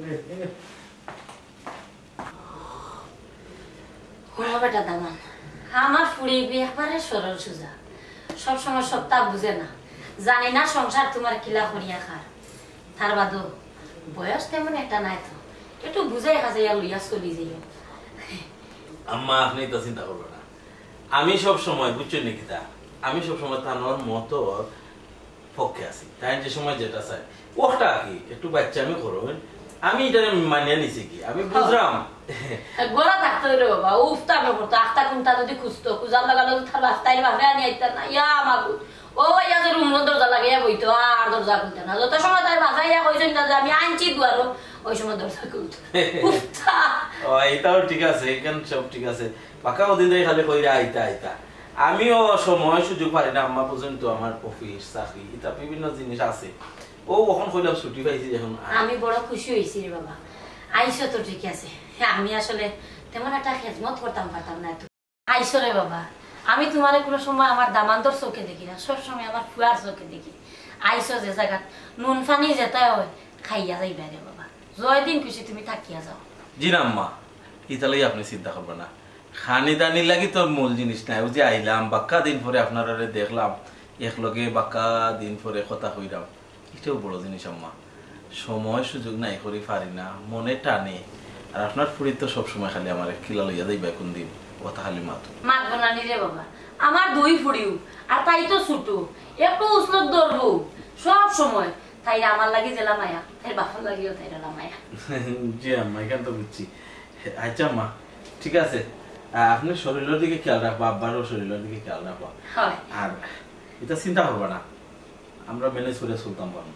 বেটা দামান আমার ফুড়ি একবারে সরল সোজা সবসময় সপ্তাহ বুঝে না জানি না সংসার তোমার কিলা করিয়া খার তার বাদও বয়স তেমন একটা নাই তো একটু বুঝাই খাজাইয়া লইয়া চলি যাইও আম্মা আপনি তো চিন্তা করবেন না আমি সব সময় বুঝছেন নাকি তা আমি সব সময় তানোর মতো পক্ষে আছি তাই যে সময় যেটা চাই ওটা কি একটু বাচ্চা আমি করবেন আমি এটা মানিয়ে নিছি কি আমি বুঝলাম গোড়া থাকতো রে বাবা উফতা আমি করতো আখতা কুমতা যদি খুঁজতো খুঁজার লাগালো তার বাস্তাই ভাবে আনি আইতা না ইয়া মাগু ও ইয়া যে রুম দরজা লাগাইয়া বইতো আর দরজা খুলতে না যত সময় তাই বাসাইয়া কইছেন না যে আমি আনছি দুয়ারো ওই সময় দরজা খুলতো উফতা ও এটাও ঠিক আছে এখান সব ঠিক আছে পাকা ওদিন ধরে খালি কইরা আইতা আমিও সময় সুযোগ পারি না আম্মা পর্যন্ত আমার অফিস চাকরি এটা বিভিন্ন জিনিস আছে ও ওখান কইলাম ছুটি পাইছি যখন আমি বড় খুশি হইছি রে বাবা আইসো তো ঠিক আছে আমি আসলে তেমন একটা খেদমত করতাম পারতাম না এত আইসো রে বাবা আমি তোমারে কোনো সময় আমার দামান্তর চোখে দেখি না সবসময় আমার ফুয়ার চোখে দেখি আইসো যে জায়গা নুন ফানি যেতে হয় খাইয়া যাইবা রে বাবা জয়দিন খুশি তুমি থাকিয়া যাও জি না আম্মা ইতালাই আপনি চিন্তা করবেন না খানি দানি লাগি তো মূল জিনিস নাই ও যে আইলাম বাক্কা দিন পরে আপনারা দেখলাম একলগে বাক্কা দিন পরে কথা কইলাম এটাও বড় জিনিস আম্মা সময় সুযোগ নাই করি পারি না মনে টানে আর আপনার ফুড়ি তো সবসময় খালি আমার কিলা লইয়া যাইবা কোন দিন কথা খালি মাতো মাতবো না রে বাবা আমার দুই ফুড়িও আর তাই তো ছুটো একটু উসলত ধরবো সব সময় তাই আমার লাগি জেলা মায়া তাই বাপর লাগিও তাই জেলা মায়া জি আম্মা এখান তো বুঝছি আচ্ছা আম্মা ঠিক আছে আপনি শরীরের দিকে খেয়াল রাখবো আব্বারও শরীরের দিকে খেয়াল রাখবো আর এটা চিন্তা করবো না আমরা ম্যানেজ করে চলতাম পারবো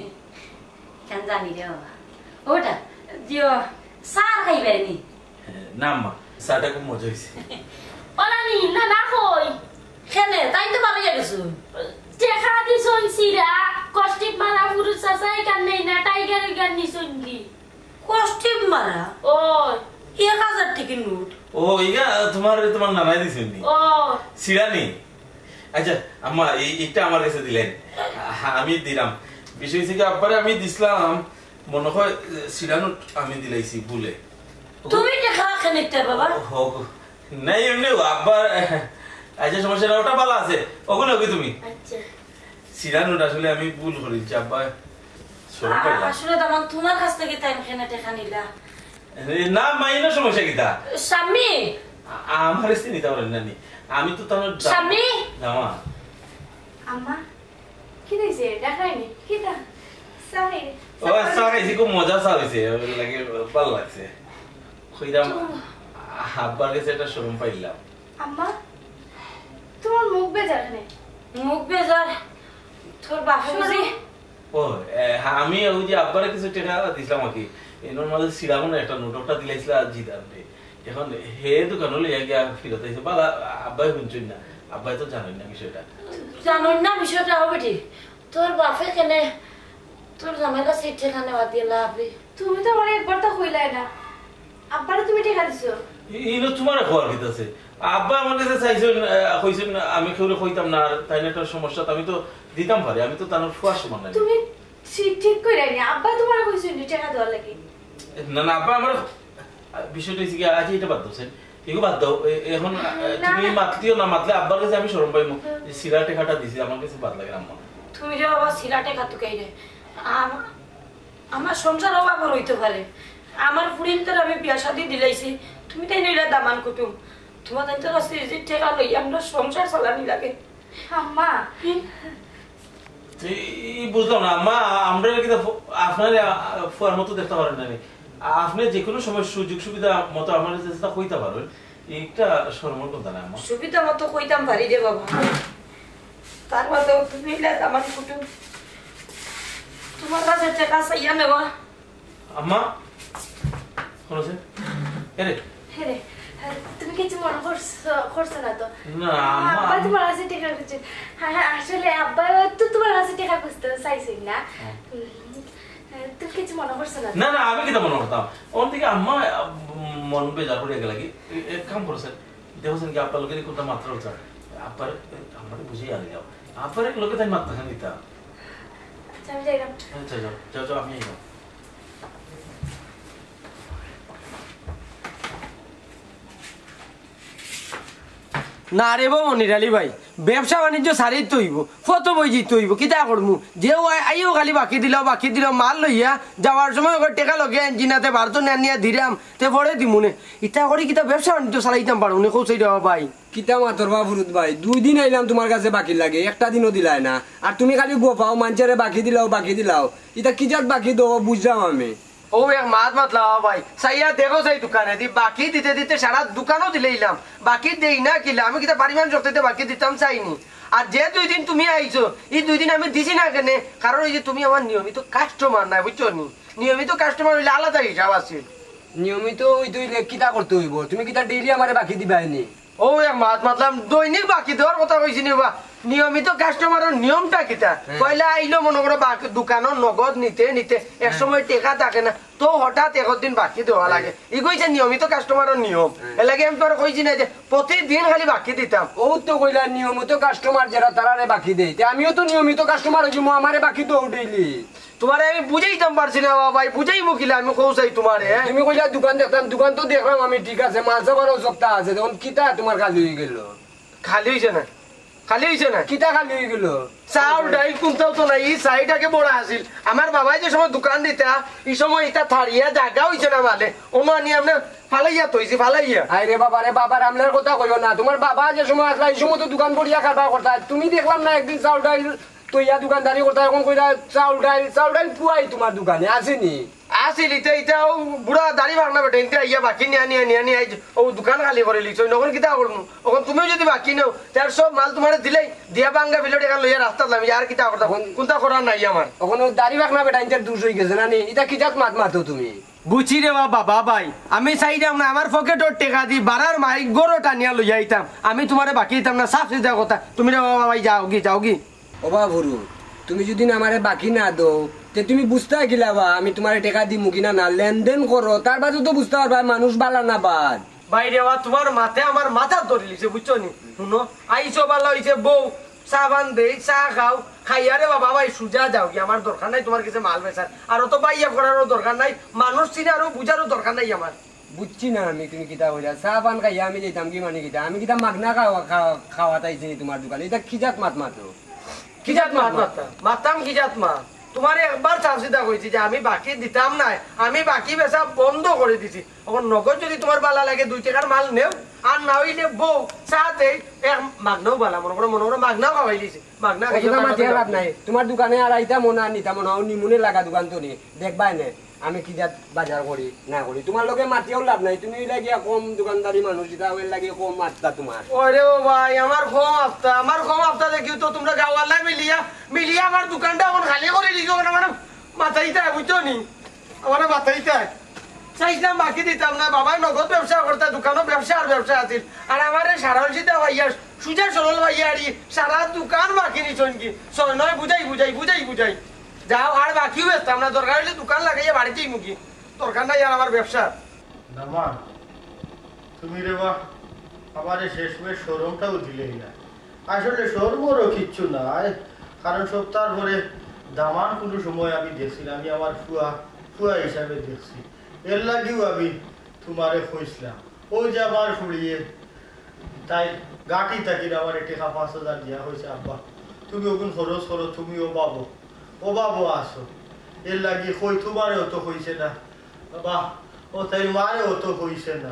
কেন জানি রে বাবা ওটা জিও সার খাইবেনি না আম্মা চাটা খুব মজা হয়েছে ওনানি না কই কেনে তাই তো বাড়িয়ে গেছো টেকা দিছন সিরা কষ্টিপ মারা পুরুষ চাচাই কান নেই না টাইগারের গান নিছন কি কষ্টিপ মারা ও 1000 টাকা নোট ও ইগা তোমার নানাই দিছেন নি ও সিরানি আচ্ছা আম্মা এইটা আমার কাছে দিলেন আমি দিলাম বিষয় থেকে আব্বারে আমি দিছিলাম মনে হয় সিরানুট আমি দিলাইছি ভুলে তুমি টাকা খানিকটা বাবা নাই এমনি আব্বার আচ্ছা সমস্যা না ওটা ভালো আছে ওগুলো কি তুমি আচ্ছা সিরানুট আসলে আমি ভুল করেছি আব্বা সরম পাইলাম আসলে দামান তোমার কাছ থেকে টাইম খানা টাকা নিলা না মাইনা সমস্যা কিটা স্বামী আমার এসে নিতে পারেন নানি আমি তো তোমার স্বামী জামা আম্মা কি দেখছে দেখাইনি কিটা সাই ও সাকাইছি খুব মজা চাইছে লাগে ভালো লাগছে কইরাম আব্বার কাছে একটা শরম পাইলাম আম্মা তোমার মুখ বেজার নেই মুখ বেজার তোর বাপে বুঝি ও আমি ওই যে আব্বারে কিছু টাকা দিছিলাম আকি এনোর মাঝে সিরামন একটা নোটটা দিলাইছিল জিদান রে এখন হে দোকান হলে গিয়া ফিরত আইছে বালা আব্বাই শুনছেন না আব্বাই তো জানেন না বিষয়টা জানোই না বিষয়টা হবে ঠিক তোর বাপে কেনে তোর জামাই কাছে ঠিকানে বাদ দিলা আপনি তুমি তো আমার একবার তো কইলাই না আব্বারে তুমি টেকা দিছো ইনো তোমার খবর কিতাছে আব্বা আমার কাছে চাইছেন কইছেন আমি কেউরে কইতাম না আর তাই একটা সমস্যা আমি তো দিতাম পারি আমি তো তার ফুয়ার সমান নাই তুমি ঠিক কইরা নি আব্বা তোমার কইছেন টাকা দেওয়ার লাগি না না আব্বা আমার বিষয়টা হচ্ছে কি আজ এটা বাদ দাও এগুলো বাদ দাও এখন তুমি মাতলিও না মাতলে আব্বার কাছে আমি শরম পাইমু যে সিরা টেকাটা দিছি আমার কাছে বাদ লাগে আম্মা তুমি যে বাবা সিলাটে খাতু কাইরে আমার সংসার অভাব হইতে পারে আমার ফুরিন তোর আমি বিয়া শাদি দিলাইছি তুমি তাই নইলা দামান কুটুম তোমার তাই তোর কাছে যে টাকা লই আমরা সংসার চালানি লাগে আম্মা এই বুঝলাম না আম্মা আমরা কি আপনার ফুয়ার মতো দেখতে পারেন না আপনি যে কোনো সময় সুযোগ সুবিধা মতো আমার চেষ্টা কইতে পারবেন এইটা শরমের কথা না আম্মা সুবিধা মতো কইতাম পারি রে বাবা তার মতো তুমি নইলা দামান কুটুম তোমার কাছে টাকা চাইয়া নেওয়া আম্মা শুনছেন এরে হ্যাঁ তুমি কিছু মনে করছো না তো না আব্বা তোমার কাছে টাকা খুঁজছে হ্যাঁ আসলে আব্বা তো তোমার কাছে টাকা খুঁজতে চাইছেন না তুমি কিছু মনে করছো না না না আমি কিটা মনে করতাম ওর থেকে আম্মা মন বেজার করে গেল কি এক কাম করছেন দেখছেন কি আপনার লোকের কোনটা মাত্রা হচ্ছে আপনার আমাকে বুঝিয়ে আনি যাও আপনার এক লোকে তাই মাত্রা নিতা আচ্ছা আমি যাইলাম আচ্ছা যাও যাও যাও আমি যাও না রে বাবু নিরালি ভাই ব্যবসা বাণিজ্য সারি তৈব কত বই জিত হইব কিতা করমু যে আইও খালি বাকি দিল মাল লইয়া যাওয়ার সময় টেকা লগে ইঞ্জিনাতে ভারত নিয়া দিরাম তে পরে দিমুনে ইটা করে কিতা ব্যবসা বাণিজ্য চালাইতাম পারো নে কৌশাই দেওয়া ভাই কিতা মাতর বা ফুরুত ভাই 2 দিন আইলাম তোমার কাছে বাকি লাগে একটা দিনও দিলাই না আর তুমি খালি গোপাও মানুষের বাকি দিলাও এটা কি জাত বাকি দেবো বুঝলাম আমি ও এক মাত মাতলা ভাই সাইয়া দেখো সাই দোকানে দি বাকি দিতে দিতে সারা দোকানও দিলেইলাম বাকি দেই না কিলা আমি কিতা পরিমাণ শক্তিতে বাকি দিতাম চাইনি আর যে 2 দিন তুমি আইছো এই 2 দিন আমি দিছি না কেনে কারণ এই যে তুমি আমার নিয়মিত কাস্টমার না বুঝছো নি নিয়মিত কাস্টমার হইলে আলাদা হিসাব আছে নিয়মিত ওই তুই কিতা করতে হইব তুমি কিতা ডেইলি আমারে বাকি দিবাইনি ও এক মাত মাতলাম দৈনিক বাকি দেওয়ার কথা কইছি নি বা নিয়মিত কাস্টমারের নিয়মটা কিতা পয়লা আইলো মনে করো দোকানের নগদ নিতে এক সময় টেকা থাকে না তো হঠাৎ একদিন বাকি দেওয়া লাগে ই কইছে নিয়মিত কাস্টমারের নিয়ম এলাকে আমি তোর কইছি না যে প্রতিদিন খালি বাকি দিতাম ও তো কইলা নিয়মিত কাস্টমার যারা তারারে বাকি দেই আমিও তো নিয়মিত কাস্টমার হইছি আমারে বাকি দাও ডেইলি তোমারে আমি বুঝাইতাম পারছি না ভাই বুঝাই মুখিলা আমি কৌসাই তোমারে তুমি কইলা দোকান দেখতাম দোকান তো দেখলাম আমি ঠিক আছে মাল সাবারও সপ্তাহ আছে তখন কিতা তোমার খালি হয়ে গেল খালি হইছে না কিতা খালি হয়ে গেল চাউল ডাইল কুনতাও তো না এই সাইডাকে বড় আছিল আমার বাবাই যে সময় দোকান দিতা এই সময় এটা থারিয়া জায়গা হইছে না মানে ওনো আনি আমরা ফালাইয়া তৈছি ফালাইয়া আরে বাবার আমলার কথা কইও না তোমার বাবা যে সময় আসলা এই সময় তো দোকান পড়িয়া খাবা করতা তুমি দেখলাম না একদিন চাউল ডাইল তৈয়া দোকানদারি করতা এখন কইরা চাউল ডাইল পুয়াই তোমার দোকানে আসেনি আসিল ইটাও বুড়া দাড়ি ভাঙনা বেটে ইনতে আইয়া বাকি নিয়ে আইজ ও দোকান খালি করে লিছ নখন কিতা করমু ওখন তুমিও যদি বাকি নাও তার সব মাল তোমারে দিলেই দিয়া বাঙ্গা বিলট এখান লইয়া রাস্তা লামি আর কিতা করতা কোনটা করার নাই আমার ওখানে দাড়ি ভাঙনা বেটা ইনতে দুষ হই গেছে না নি এটা কিতাত মাতো তুমি বুঝি রে বাবা ভাই আমি চাইতাম না আমার পকেটর টেকা দি বাড়ার মাইক গরো টানিয়া লইয়া আইতাম আমি তোমারে বাকি দিতাম না সাফ সিধা কথা তুমি রে বাবা ভাই যাও কি ও বাবুরু তুমি যদি আমারে বাকি না দাও তে তুমি বুঝতে গিলাবা আমি তোমার টাকা দিমু কিনা না লেনদেন করো তার বাদে তো বুঝতে পারবা মানুষ বালা না বাদ বাইরে তোমার মাথায় আমার মাথা ধরে লিছে বুঝছো নি শুনো আইসো ভালো হইছে বউ চা বান দেই চা খাও খাইয়ারে বাবা ভাই সুজা যাও কি আমার দরকার নাই তোমার কাছে মাল বেচার আর অত বাইয়া করারও দরকার নাই মানুষ চিনে আরো বুঝারও দরকার নাই আমার বুঝছি না আমি তুমি কিতা কইরা চা পান খাইয়া আমি যেতাম কি মানে কিতা আমি কিতা মাগনা খাওয়াতাইছি তোমার দোকানে এটা কিজাত মাতো কিজাত মাতাম কিজাত মা তোমার একবার চাষিদা কইছি যে আমি বাকি দিতাম না আমি বাকি বেচা বন্ধ করে দিছি এখন নগদ যদি তোমার বালা লাগে 2 টাকার মাল নেও আর না হইলে বউ চাতে এক মাগনাও বালা মনে করো মাগনাও খাওয়াই দিছি মাগনা খাইয়া লাভ নাই তোমার দোকানে আর আইতা মনে আর নিতা মনে নিমুনে লাগা দোকান তো নি দেখবাই নে আমি কি জাত বাজার করি না করি তোমার লগে মাতিও লাভ নাই তুমি লাগিয়া কম দোকানদারি মানুষ যেটা ওই লাগে কম মাত্রা তোমার ওরে ও ভাই আমার কম আফতা দেখিও তো তোমরা গাওয়ালা মিলিয়া আমার দোকানটা এখন খালি করে দিছো মানে মাথাইতে বুঝছো নি আমার মাথাইতে চাইছিলাম বাকি দিতাম না বাবা নগদ ব্যবসা করতে দোকানও ব্যবসা আছিল আর আমার সারা হলসিতে ভাইয়া সুজা সরল ভাইয়া আর সারা দোকান বাকি নিছন কি নয় বুঝাই যাও আর বাকিও বেচতাম না দরকার হইলে দোকান লাগাইয়া বাড়িতেই মুখি দরকার নাই আর আমার ব্যবসা তুমি রে বা আমার শেষমেশ শোরুমটাও দিলেই না। আসলে শোরুমেরও কিচ্ছু নাই, কারণ সপ্তাহ পরে দামান কোনো সময় আমি দেখছি না, আমি আমার ফুয়া হিসাবে দেখছি। এর লাগিও আমি তোমারে খুঁজলাম। ওই যে আমার ফুড়িয়ে তাই গাটি থাকি আমার টেকা 5,000 দেওয়া হয়েছে। আব্বা তুমি ওগুন খরচ করো, তুমি ও বাবু আসো। এর লাগি কই তোমারে অত হইছে না বা ও তাই মারে অত হইছে না।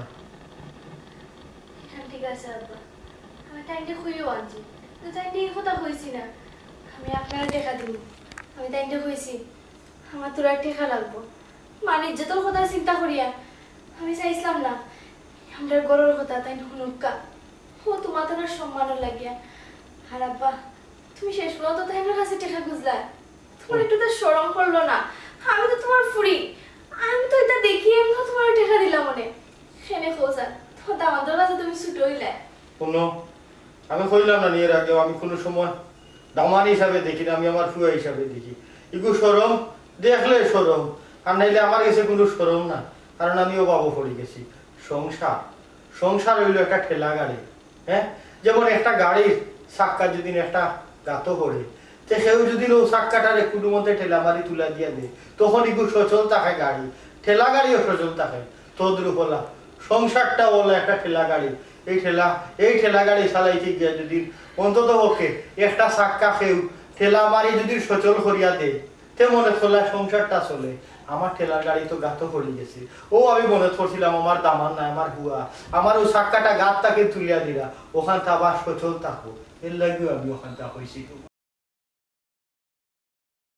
ঠিক আছে আব্বা, আমি টাইমটা খুঁজেও আনছি, তো টাইমটা এই কথা হয়েছি না। আমি আপনারা টেকা দিব, আমি টাইমটা হয়েছি আমার তোরা টেকা লাগবো। মানে ইজ্জতের কথা চিন্তা করিয়া আমি চাইছিলাম না আমরা গরুর কথা তাই হুনুকা ও তোমার তোমার সম্মানও লাগিয়া। আর আব্বা তুমি শেষ পর্যন্ত তাই আমার কাছে টেকা খুঁজলা, তোমার একটু তো শরম করলো না? আমি তো তোমার ফুরি, আমি তো এটা দেখি এমনি তোমার টেকা দিলাম মনে সেনে খোঁজা তোমার দামাদের কাছে তুমি ছুটো হইলে। কোনো আমি কইলাম না নিয়ে আগেও আমি কোনো সময় দামান হিসাবে দেখি না, আমি আমার ফুয়া হিসাবে দেখি। এগু সরম দেখলে সরম, আর নাইলে আমার কাছে কোনো সরম না, কারণ আমিও বাবু পড়ে গেছি। সংসার হইলো একটা ঠেলা গাড়ি। হ্যাঁ, যেমন একটা গাড়ির চাক্কা যদি একটা গাতো পড়ে, তো সেও যদি ও চাক্কাটারে কোনো মধ্যে ঠেলা মারি তুলা দিয়া দেয়, তখন এগু সচল থাকে গাড়ি, ঠেলা গাড়িও সচল থাকে। তদ্রুপলা সংসারটা বলে একটা ঠেলা গাড়ি। এই ঠেলা গাড়ি চালাইতে গিয়া যদি অন্তত পক্ষে একটা চাক্কা খেউ ঠেলা মারি যদি সচল করিয়া দেয়, তে মনে চলা সংসারটা চলে। আমার ঠেলার গাড়ি তো গাতো পড়ে গেছে। ও আমি মনে করছিলাম আমার দামান নাই, আমার হুয়া আমার ও চাক্কাটা গাত তাকে তুলিয়া দিলা, ওখান তা আবার সচল থাকো। এর লাগেও আমি ওখান তা হয়েছি।